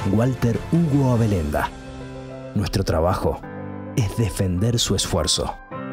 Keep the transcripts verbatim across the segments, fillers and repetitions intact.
Walter Hugo Abelenda. Nuestro trabajo es defender su esfuerzo.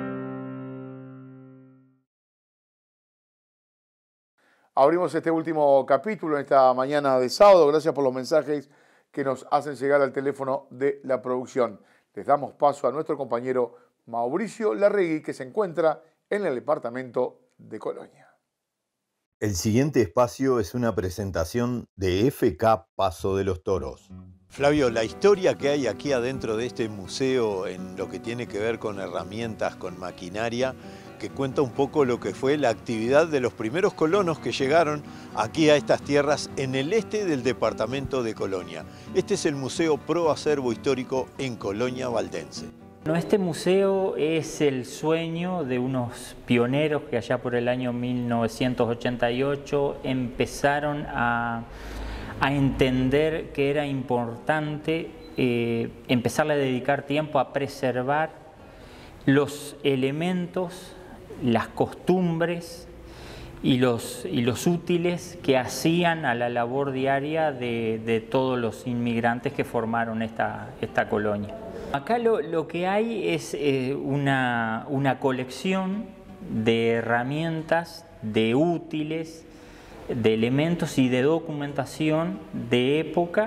Abrimos este último capítulo en esta mañana de sábado. Gracias por los mensajes que nos hacen llegar al teléfono de la producción. Les damos paso a nuestro compañero Mauricio Larregui, que se encuentra en el departamento de Colonia. El siguiente espacio es una presentación de F K Paso de los Toros. Flavio, la historia que hay aquí adentro de este museo en lo que tiene que ver con herramientas, con maquinaria, que cuenta un poco lo que fue la actividad de los primeros colonos que llegaron aquí a estas tierras en el este del departamento de Colonia. Este es el Museo Pro Acervo Histórico en Colonia Valdense. Bueno, este museo es el sueño de unos pioneros que allá por el año mil novecientos ochenta y ocho empezaron a, a entender que era importante eh, empezar a dedicar tiempo a preservar los elementos, las costumbres y los, y los útiles que hacían a la labor diaria de, de todos los inmigrantes que formaron esta, esta colonia. Acá lo, lo que hay es eh, una, una colección de herramientas, de útiles, de elementos y de documentación de época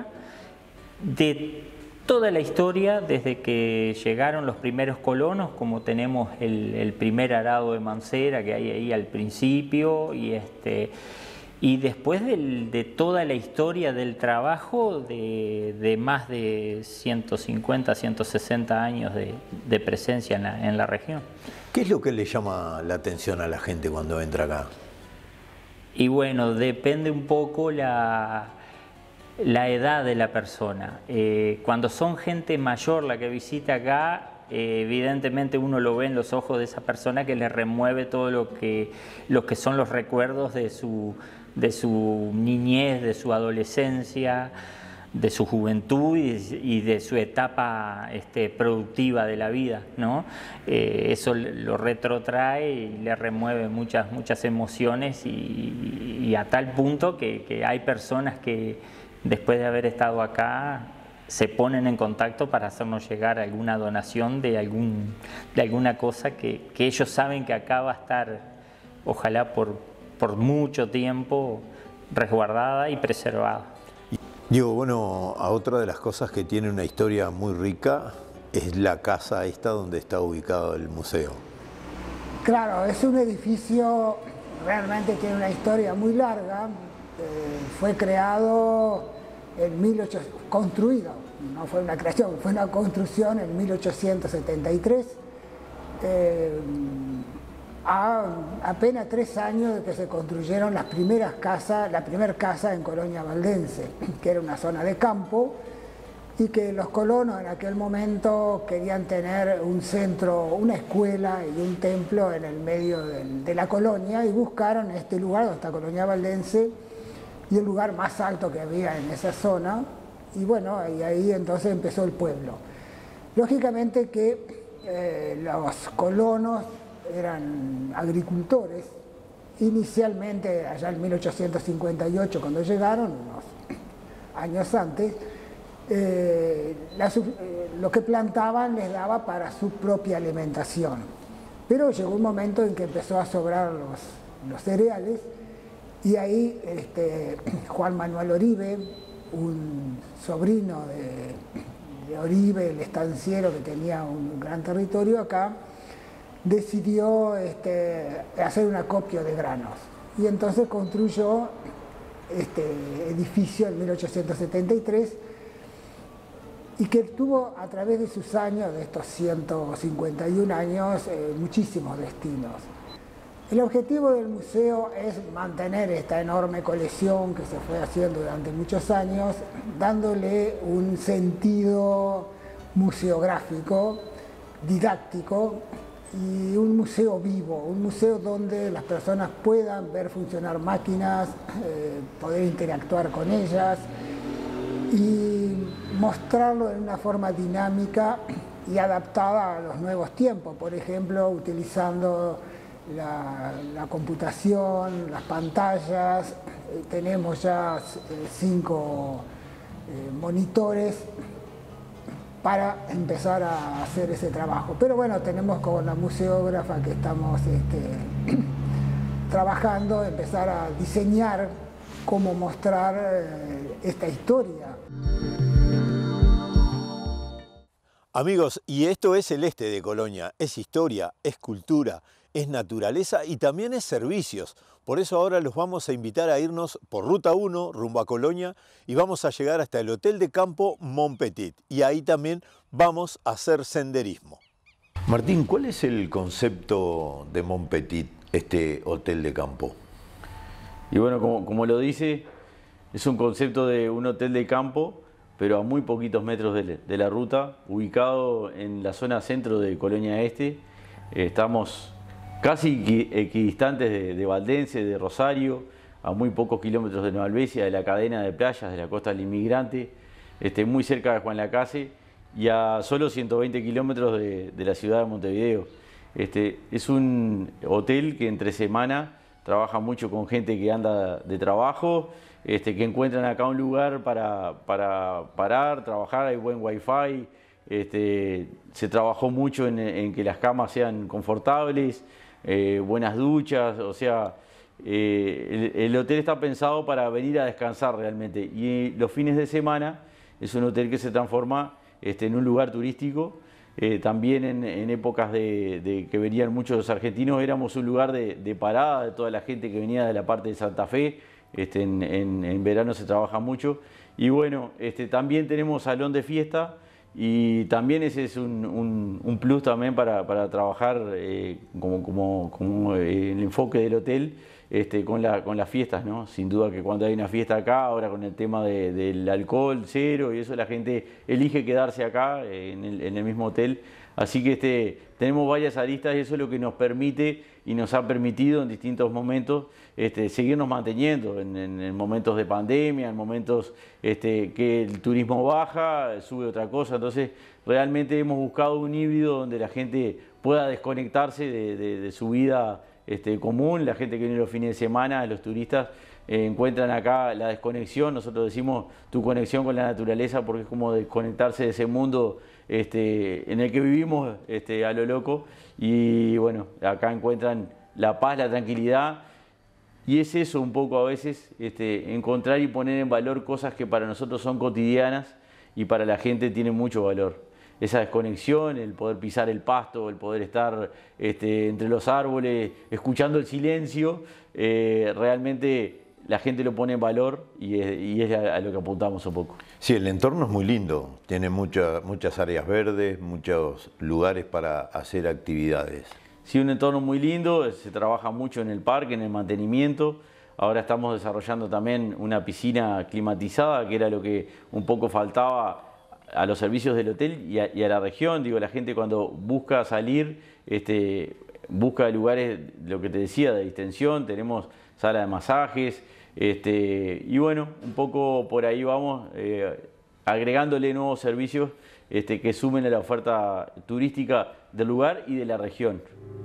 de toda la historia desde que llegaron los primeros colonos, como tenemos el, el primer arado de mancera que hay ahí al principio, y, este, y después del, de toda la historia del trabajo de, de más de ciento cincuenta, ciento sesenta años de, de presencia en la, en la región. ¿Qué es lo que le llama la atención a la gente cuando entra acá? Y bueno, depende un poco la... la edad de la persona. Eh, cuando son gente mayor la que visita acá, eh, evidentemente uno lo ve en los ojos de esa persona que le remueve todo lo que, lo que son los recuerdos de su, de su niñez, de su adolescencia, de su juventud y, y de su etapa este, productiva de la vida, ¿no? Eh, eso lo retrotrae y le remueve muchas, muchas emociones y, y a tal punto que, que hay personas que después de haber estado acá, se ponen en contacto para hacernos llegar alguna donación de, algún, de alguna cosa que, que ellos saben que acá va a estar, ojalá por, por mucho tiempo, resguardada y preservada. Digo, bueno, a otra de las cosas que tiene una historia muy rica es la casa esta donde está ubicado el museo. Claro, es un edificio, realmente tiene una historia muy larga. Eh, fue creado en mil ochocientos, construido, no fue una creación, fue una construcción en mil ochocientos setenta y tres, eh, a apenas tres años de que se construyeron las primeras casas, la primera casa en Colonia Valdense, que era una zona de campo, y que los colonos en aquel momento querían tener un centro, una escuela y un templo en el medio de, de la colonia, y buscaron este lugar donde está Colonia Valdense, y el lugar más alto que había en esa zona, y bueno, y ahí entonces empezó el pueblo. Lógicamente que eh, los colonos eran agricultores, inicialmente allá en mil ochocientos cincuenta y ocho cuando llegaron, unos años antes, eh, la, eh, lo que plantaban les daba para su propia alimentación, pero llegó un momento en que empezó a sobrar los, los cereales. Y ahí este, Juan Manuel Oribe, un sobrino de, de Oribe, el estanciero que tenía un gran territorio acá, decidió este, hacer un acopio de granos. Y entonces construyó este edificio en mil ochocientos setenta y tres y que tuvo a través de sus años, de estos ciento cincuenta y un años, eh, muchísimos destinos. El objetivo del museo es mantener esta enorme colección que se fue haciendo durante muchos años, dándole un sentido museográfico, didáctico y un museo vivo, un museo donde las personas puedan ver funcionar máquinas, eh, poder interactuar con ellas y mostrarlo en una forma dinámica y adaptada a los nuevos tiempos, por ejemplo, utilizando La, la computación, las pantallas. Tenemos ya cinco eh, monitores para empezar a hacer ese trabajo. Pero bueno, tenemos con la museógrafa que estamos este, trabajando, empezar a diseñar cómo mostrar eh, esta historia. Amigos, y esto es el este de Colonia, es historia, es cultura, es naturaleza y también es servicios. Por eso ahora los vamos a invitar a irnos por Ruta uno, rumbo a Colonia, y vamos a llegar hasta el Hotel de Campo Montpetit. Y ahí también vamos a hacer senderismo. Martín, ¿cuál es el concepto de Montpetit, este hotel de campo? Y bueno, como, como lo dice, es un concepto de un hotel de campo, pero a muy poquitos metros de, de la ruta, ubicado en la zona centro de Colonia Este. Eh, estamos casi equidistantes de, de Valdense, de Rosario, a muy pocos kilómetros de Nueva Albesia, de la cadena de playas de la costa del Inmigrante, este, muy cerca de Juan Lacase y a solo ciento veinte kilómetros de, de la ciudad de Montevideo. Este, es un hotel que entre semana trabaja mucho con gente que anda de trabajo, este, que encuentran acá un lugar para, para parar, trabajar, hay buen wifi, este, se trabajó mucho en, en que las camas sean confortables, eh, buenas duchas, o sea, eh, el, el hotel está pensado para venir a descansar realmente, y los fines de semana es un hotel que se transforma este, en un lugar turístico. Eh, también en, en épocas de, de que venían muchos los argentinos, éramos un lugar de, de parada de toda la gente que venía de la parte de Santa Fe. Este, en, en, en verano se trabaja mucho. Y bueno, este, también tenemos salón de fiesta y también ese es un, un, un plus también para, para trabajar eh, como, como, como eh, el enfoque del hotel este, con, la, con las fiestas, ¿no? Sin duda que cuando hay una fiesta acá, ahora con el tema de, del alcohol cero y eso, la gente elige quedarse acá eh, en, el, en el mismo hotel. Así que este, tenemos varias aristas y eso es lo que nos permite y nos ha permitido en distintos momentos este, seguirnos manteniendo en, en, en momentos de pandemia, en momentos este, que el turismo baja, sube otra cosa. Entonces realmente hemos buscado un híbrido donde la gente pueda desconectarse de, de, de su vida este, común. La gente que viene los fines de semana, los turistas, eh, encuentran acá la desconexión. Nosotros decimos tu conexión con la naturaleza porque es como desconectarse de ese mundo Este, en el que vivimos este, a lo loco, y bueno, acá encuentran la paz, la tranquilidad, y es eso un poco a veces, este, encontrar y poner en valor cosas que para nosotros son cotidianas y para la gente tienen mucho valor. Esa desconexión, el poder pisar el pasto, el poder estar este, entre los árboles, escuchando el silencio, eh, realmente la gente lo pone en valor y es, y es a, a lo que apuntamos un poco. Sí, el entorno es muy lindo, tiene mucha, muchas áreas verdes, muchos lugares para hacer actividades. Sí, un entorno muy lindo, se trabaja mucho en el parque, en el mantenimiento. Ahora estamos desarrollando también una piscina climatizada, que era lo que un poco faltaba a los servicios del hotel y a, y a la región. Digo, la gente cuando busca salir, este, busca lugares, lo que te decía, de distensión. Tenemos sala de masajes, este, y bueno, un poco por ahí vamos, eh, agregándole nuevos servicios este, que sumen a la oferta turística del lugar y de la región.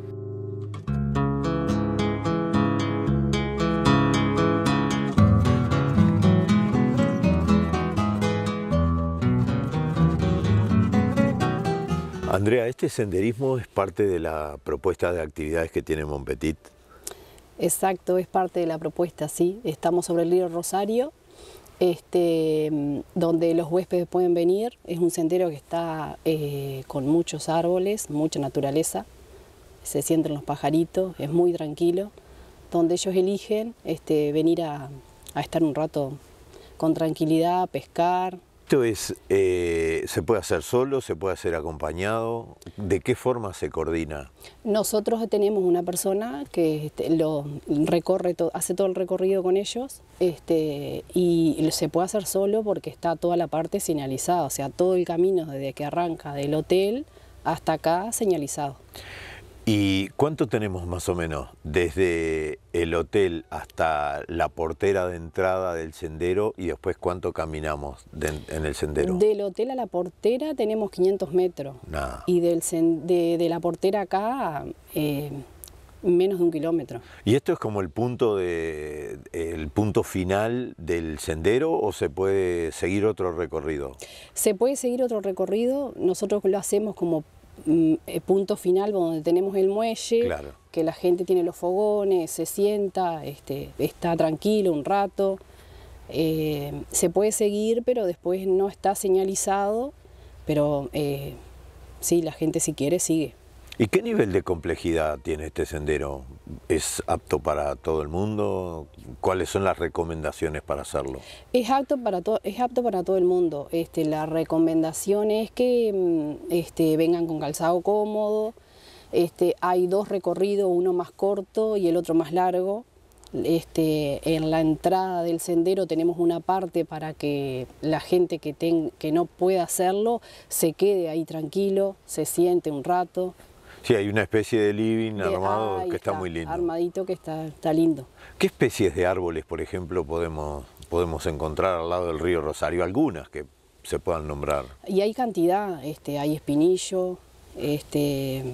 Andrea, ¿este senderismo es parte de la propuesta de actividades que tiene Montpetit? Exacto, es parte de la propuesta, sí. Estamos sobre el río Rosario, este, donde los huéspedes pueden venir. Es un sendero que está eh, con muchos árboles, mucha naturaleza. Se sienten los pajaritos, es muy tranquilo. Donde ellos eligen este, venir a, a estar un rato con tranquilidad, a pescar. Esto es, eh, ¿se puede hacer solo, se puede hacer acompañado? ¿De qué forma se coordina? Nosotros tenemos una persona que este, lo recorre, to, hace todo el recorrido con ellos este, y se puede hacer solo porque está toda la parte señalizada, o sea, todo el camino desde que arranca del hotel hasta acá señalizado. ¿Y cuánto tenemos más o menos desde el hotel hasta la portera de entrada del sendero y después cuánto caminamos de, en el sendero? Del hotel a la portera tenemos quinientos metros. Nada. Y del, de, de la portera acá eh, menos de un kilómetro. Y esto es como el punto de, el punto final del sendero o se puede seguir otro recorrido? Se puede seguir otro recorrido, nosotros lo hacemos como mm, punto final donde tenemos el muelle, Claro. que la gente tiene los fogones, se sienta, este, está tranquilo un rato. Eh, se puede seguir, pero después no está señalizado, pero eh, sí, la gente si quiere sigue. ¿Y qué nivel de complejidad tiene este sendero? ¿Es apto para todo el mundo? ¿Cuáles son las recomendaciones para hacerlo? Es apto para, to es apto para todo el mundo. Este, la recomendación es que este, vengan con calzado cómodo. Este, hay dos recorridos, uno más corto y el otro más largo. Este, en la entrada del sendero tenemos una parte para que la gente que, ten, que no pueda hacerlo se quede ahí tranquilo, se siente un rato. Sí, hay una especie de living De, armado ah, que está, está muy lindo. Armadito que está, está lindo. ¿Qué especies de árboles, por ejemplo, podemos, podemos encontrar al lado del río Rosario? Algunas que se puedan nombrar. Y hay cantidad, este, hay espinillo, este,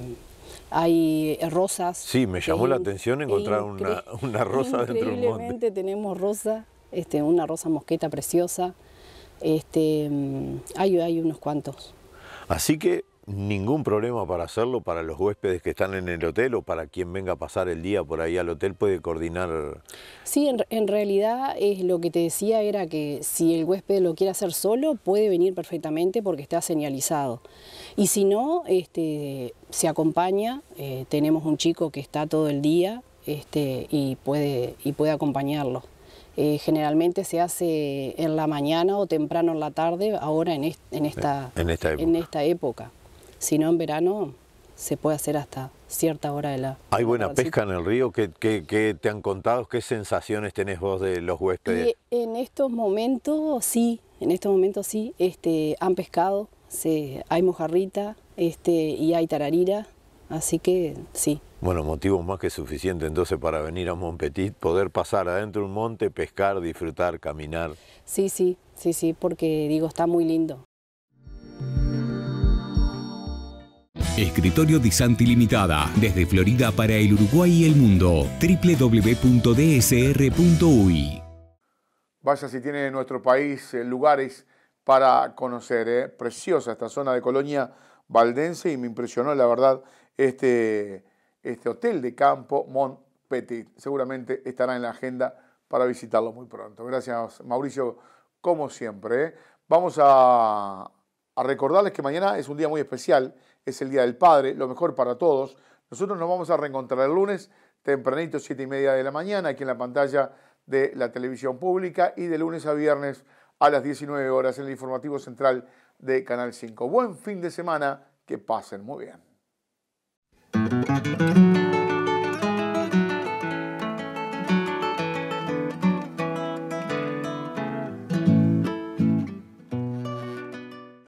hay rosas. Sí, me llamó la atención encontrar incre... una, una rosa dentro de un monte. Increíblemente tenemos rosa, este, una rosa mosqueta preciosa, este, hay, hay unos cuantos. Así que ningún problema para hacerlo para los huéspedes que están en el hotel o para quien venga a pasar el día por ahí al hotel puede coordinar. Sí, en, en realidad es lo que te decía era que si el huésped lo quiere hacer solo puede venir perfectamente porque está señalizado. Y si no, este, se acompaña, eh, tenemos un chico que está todo el día este, y, puede, y puede acompañarlo. Eh, generalmente se hace en la mañana o temprano en la tarde, ahora en, est en, esta, en, esta, época. en esta época. Si no, en verano se puede hacer hasta cierta hora de la... ¿Hay la buena tardecita. pesca en el río? ¿Qué, qué, qué te han contado? ¿Qué sensaciones tenés vos de los huéspedes? Y en estos momentos sí, en estos momentos sí, este, han pescado, se, hay mojarrita este, y hay tararira, así que sí. Bueno, motivos más que suficientes entonces para venir a Montpetit, poder pasar adentro de un monte, pescar, disfrutar, caminar. Sí, sí, sí, sí, porque digo, está muy lindo. Escritorio Di Santi Limitada, desde Florida para el Uruguay y el mundo. doble u doble u doble u punto d s r punto u y. Vaya si tiene en nuestro país eh, lugares para conocer. Eh. Preciosa esta zona de Colonia Valdense y me impresionó, la verdad, este, este hotel de campo Montpetit. Seguramente estará en la agenda para visitarlo muy pronto. Gracias, Mauricio, como siempre. Eh. Vamos a, a recordarles que mañana es un día muy especial. Es el Día del Padre, lo mejor para todos. Nosotros nos vamos a reencontrar el lunes, tempranito, siete y media de la mañana, aquí en la pantalla de la televisión pública y de lunes a viernes a las diecinueve horas en el informativo central de Canal cinco. Buen fin de semana, que pasen muy bien.